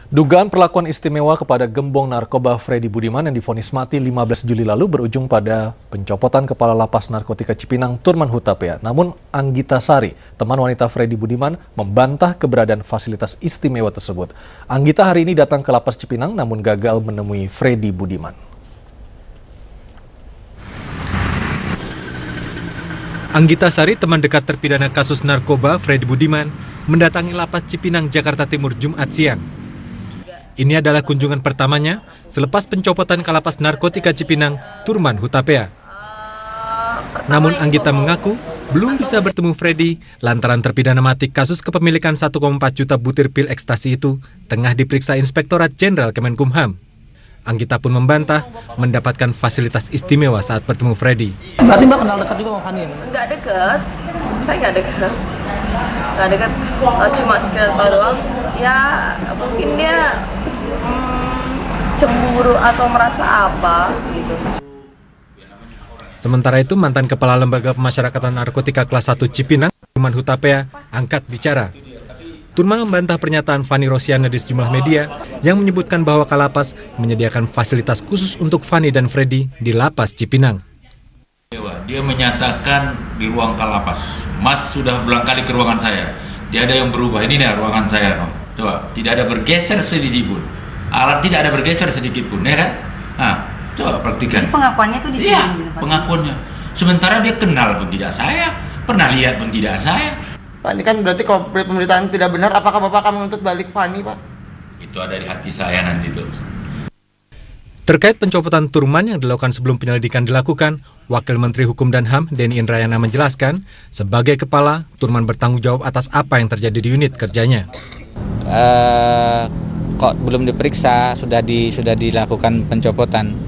Dugaan perlakuan istimewa kepada gembong narkoba Freddy Budiman yang divonis mati 15 Juli lalu berujung pada pencopotan Kepala Lapas Narkotika Cipinang Turman Hutapea. Namun Anggita Sari, teman wanita Freddy Budiman, membantah keberadaan fasilitas istimewa tersebut. Anggita hari ini datang ke Lapas Cipinang namun gagal menemui Freddy Budiman. Anggita Sari, teman dekat terpidana kasus narkoba Freddy Budiman, mendatangi Lapas Cipinang, Jakarta Timur Jumat siang. Ini adalah kunjungan pertamanya selepas pencopotan Kalapas Narkotika Cipinang, Turman Hutapea. Namun Anggita mengaku belum bisa bertemu Freddy lantaran terpidana mati kasus kepemilikan 1,4 juta butir pil ekstasi itu tengah diperiksa Inspektorat Jenderal Kemenkumham. Anggita pun membantah mendapatkan fasilitas istimewa saat bertemu Freddy. Berarti Mbak kenal dekat juga sama Fani ya? Nggak dekat, saya nggak dekat. Cuma sekedar tahu doang. Ya mungkin dia cemburu atau merasa apa gitu. Sementara itu mantan Kepala Lembaga Pemasyarakatan Narkotika Kelas 1 Cipinang, Turman Hutapea, angkat bicara. Turman membantah pernyataan Fani Rosiana di sejumlah media yang menyebutkan bahwa Kalapas menyediakan fasilitas khusus untuk Fani dan Freddy di Lapas Cipinang. Dia menyatakan di ruang Kalapas, Mas sudah berulang kali ke ruangan saya, tidak ada yang berubah, ini nih ruangan saya. No. Coba, tidak ada bergeser sedikit pun, alat tidak ada bergeser sedikit pun, ya kan? Nah, coba praktikan. Jadi pengakuannya itu di sini. Iya, pengakuannya. Sementara dia kenal pun tidak saya, pernah lihat pun tidak saya. Pak, ini kan berarti kalau pemberitaan tidak benar, apakah Bapak akan menuntut balik Fani, Pak? Itu ada di hati saya nanti tuh. Terkait pencopotan Turman yang dilakukan sebelum penyelidikan dilakukan, Wakil Menteri Hukum dan HAM Denny Indrayana menjelaskan, sebagai kepala, Turman bertanggung jawab atas apa yang terjadi di unit kerjanya. Kok belum diperiksa, sudah dilakukan pencopotan.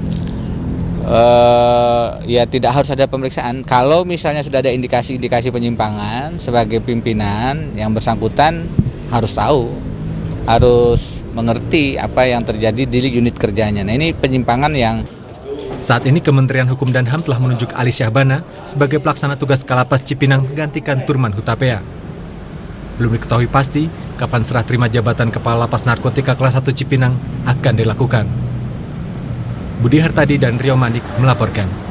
Ya tidak harus ada pemeriksaan. Kalau misalnya sudah ada indikasi-indikasi penyimpangan, sebagai pimpinan yang bersangkutan harus tahu, harus mengerti apa yang terjadi di unit kerjanya. Nah, ini penyimpangan yang... Saat ini Kementerian Hukum dan HAM telah menunjuk Ali Syahbana sebagai pelaksana tugas Kalapas Cipinang menggantikan Turman Hutapea. Belum diketahui pasti kapan serah terima jabatan Kepala Lapas Narkotika Kelas 1 Cipinang akan dilakukan. Budi Hartadi dan Rio Manik melaporkan.